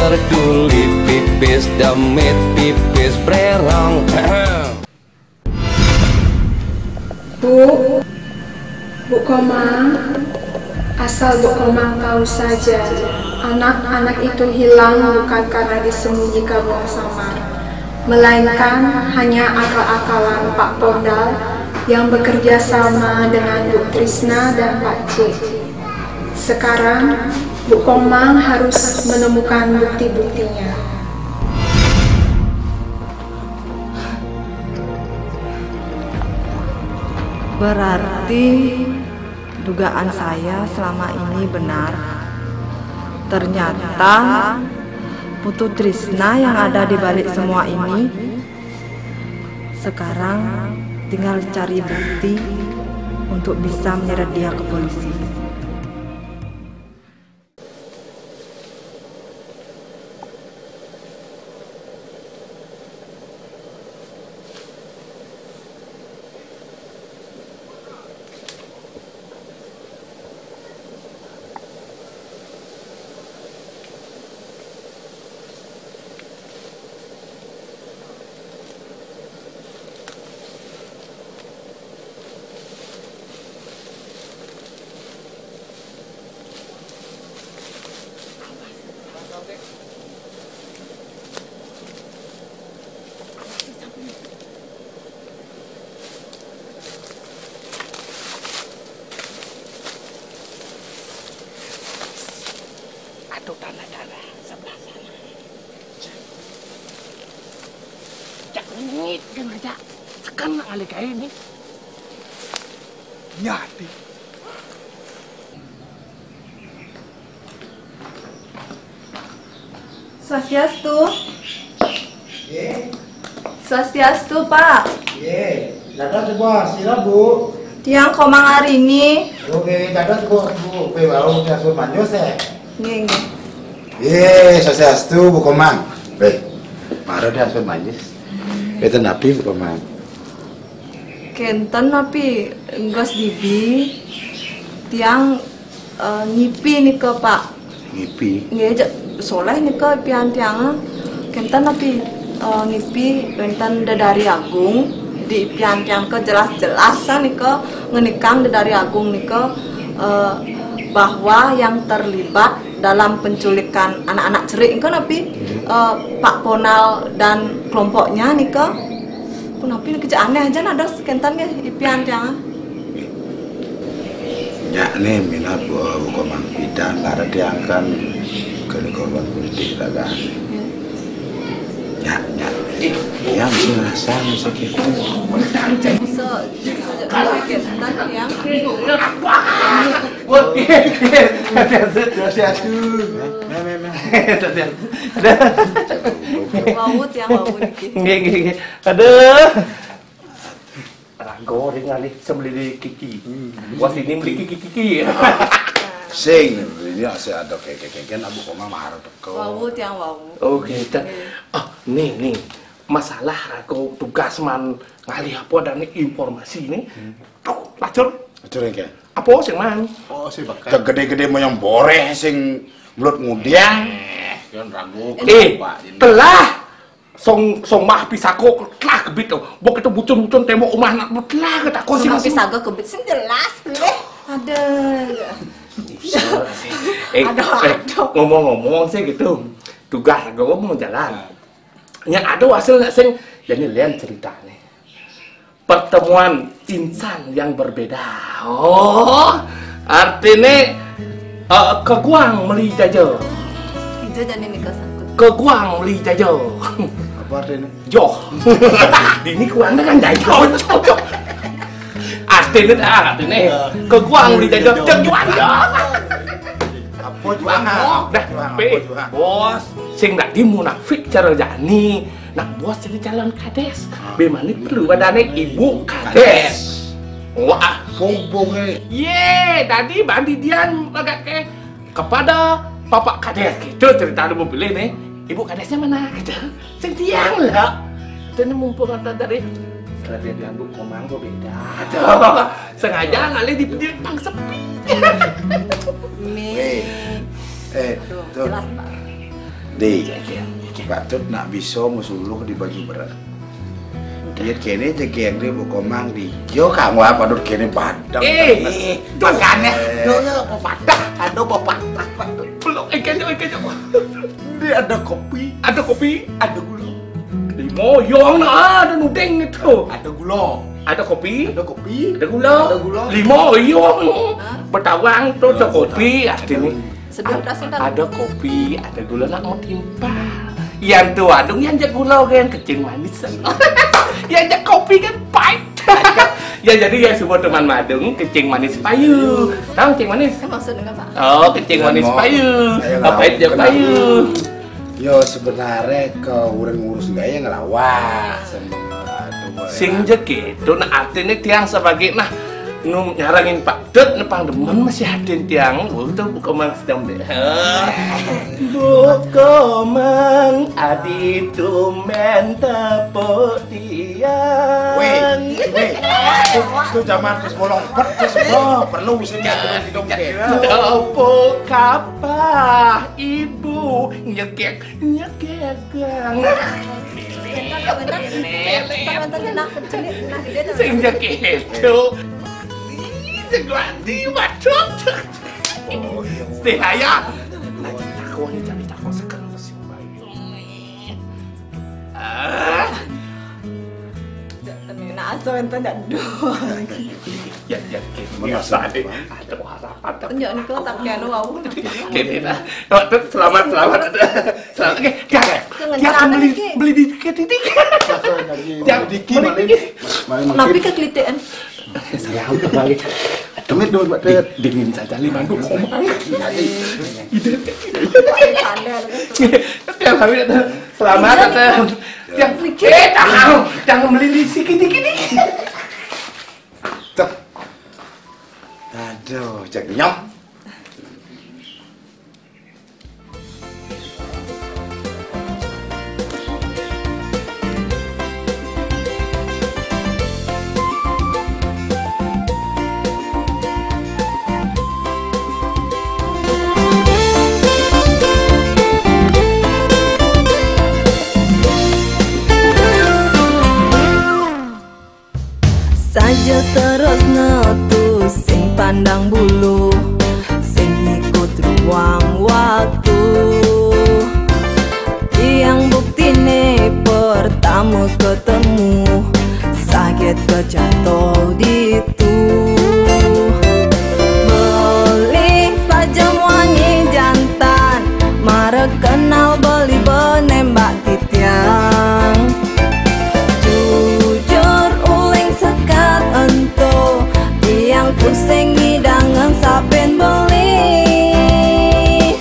Merdu pipis demit pipis brerong. Bu Komang, asal Bu Komang tahu saja, anak-anak itu hilang bukan karena disembunyikan buang samar, melainkan hanya akal-akalan Pak Pondal yang bekerja sama dengan Bu Trisna dan Pak C. Sekarang, Bu Komang harus menemukan bukti-buktinya. Berarti dugaan saya selama ini benar. Ternyata Putu Trisna yang ada di balik semua ini. Sekarang tinggal cari bukti untuk bisa menyeret dia ke polisi. Aduh, tanah-tanah sebelah sana. Cak ngit kan aja. Tekan kali kayak ini. Nyati. Swastiastu. Swastiastu, Pak. Dadah sebuah sila Bu. Tiang Komang hari ini. Oke, dadah Bu. Bu, baru saya suruh manjos ya. Nggih. Swastiastu Bu Komang. Baik. Baru dia suruh manjos. Itu napi Bu Komang. Kenten tapi enggak dibi. Tiang ngipi nih ke Pak. Ngipi. Nggih, soleh nih ke pian tiang. Kenten tapi ngipi kenten dari Agung di pian tiang ke jelas-jelasan nih ke ngenikang dari Agung nih ke bahwa yang terlibat dalam penculikan anak-anak cerik kan tapi Pak Ponal dan kelompoknya nih ke Punapi kerja aneh aja ada sekentan ya ipian tiang. Ya nih minat Bu Komang bidang karena diangkat ke korban politik dadah. Ya. Yang merasa sakit. Kentan yang wawut yang wawut Nggih. Aduh. Rago ring ali sembeli kiki. Wah sini beli kiki. Sing ini asih ada keke-keken Abu Komang marah teko. wawut yang wawut. Oke, nih. Masalah rago tugas man ngalih apa dan informasi nih. Tuh, lacur. Lacur engke. Apa sing man? Oh, sih bakal gede-gede moyang boreh sing mulut ngudiang. Kan ragu. Telah song mah pisako telah kebit tuh. Bok itu bucun-bucun tembok rumah anak telah ketak Sing pisago kebit sing jelas boleh. Ada. Ngomong-ngomong sih gitu. Tugas gue mau jalan. Ya ada hasil sing jadi lian ceritanya. Pertemuan insan yang berbeda. Oh, artinya ke Guang beli jajo. Ijo jadi nikah sangkut. Ke Guang beli jajo. Apa artinya? Joh. Ini Guang kan jajo. Artinya ke Guang beli jajo. Jual. Apa juang? Dah, bos, sing dak dimunafik cara jani. Nak bos jadi calon kades. Bemani perlu badane ibu kades. Wah, Bumbungnya. ye, tadi bandidian agak ke kepada Bapak Kades gitu cerita lu pilih nih. Ibu kadesnya mana gitu. Sing tiang lah. Dan mumpung ada dari setelah dia Bu Komang beda. Aduh, sengaja ngali di pang sepi. Nih. Tuh. Jelas, Pak. Di, patut nak bisa musuluh di baju berat. Dia kene jegeng dia bukomang di. Yo kamu apa dud kene padang. Makanya doya pepadah, ada pepadah, belum ikan. Dia ada kopi, ada gula. Di moyong ada nudeng itu. Ada gula, ada kopi, ada gula, limo moyong. Betawang tuh ada kopi, artinya. Ada kopi, ada gula nak mau timpal. Yang tua dong yang jak gula kan kecing manis. Yang jak kopi kan pahit. Ya jadi ya semua teman madung kecing manis payu. Tahu kecing manis? Maksudnya apa? Oh, kecing manis payu. Pahit jak payu. Yo sebenarnya ke urang ngurus gaya ngelawas. Sing jeki itu nah artinya tiang sebagai nah nyarangin Pak Dut nepang demen masih hadir tiang itu bukomang sedang deh bukomang adi tumen tepuk tiang itu zaman terus bolong terus perlu bisa nyatukan di dongkeng tepuk kapah ibu nyekek gang sing nyekek itu Seguandi macet. Sehaya. Lagi takut ni jadi takut sekarang masih bayu. Nak asal ente tak dua. Ya biasa deh. Ada harapan. Tunjuk ni kau tak kena wow. Kene dah. Selamat. Jangan beli dikit. Jangan dikit. Tapi kekelitian. Saya udah balik. Demit dulu buat dingin saja 5 komang. Tiap hari selamat datang. Jangan beli sedikit. Aduh, cek nyam. Saja terus netus sing pandang bulu sing ikut ruang waktu yang buktine pertama ketemu sakit kejatuh ditu beli pajam wangi jantan marek kenal beli benembak titiang pusing hidangan saben beli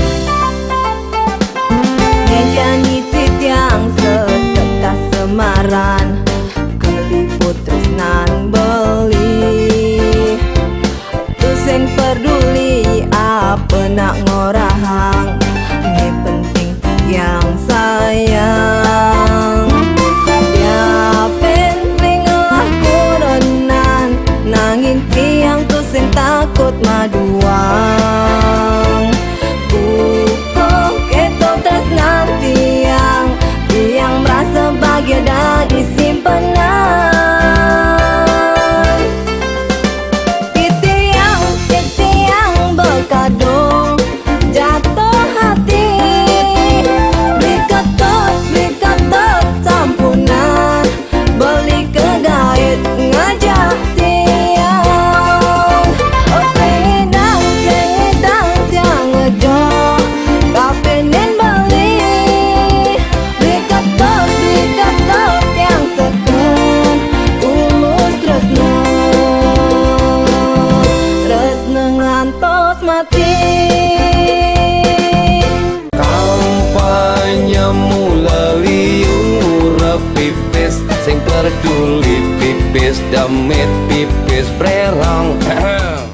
ngejani titiang setetas semaran keliput tresnan beli pusing peduli apa nak ngora